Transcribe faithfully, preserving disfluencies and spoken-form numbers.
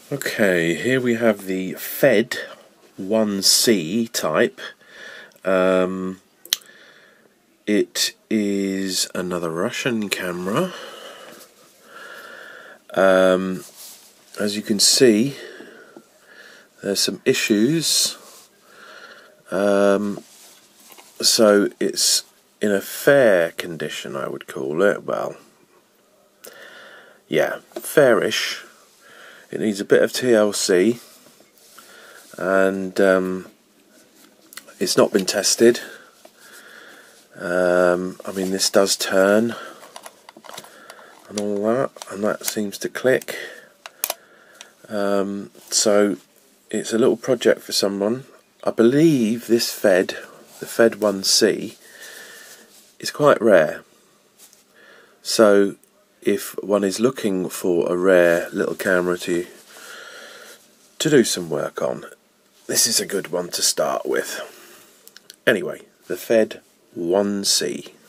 Okay, here we have the Fed one C type. Um, it is another Russian camera. Um, as you can see, there's some issues. Um, so it's in a fair condition, I would call it. Well, yeah, fairish. It needs a bit of T L C, and um, it's not been tested. Um, I mean, this does turn and all that, and that seems to click. Um, so it's a little project for someone. I believe this Fed, the Fed one C, is quite rare. So if one is looking for a rare little camera to to do some work on, this is a good one to start with. Anyway, the Fed one C.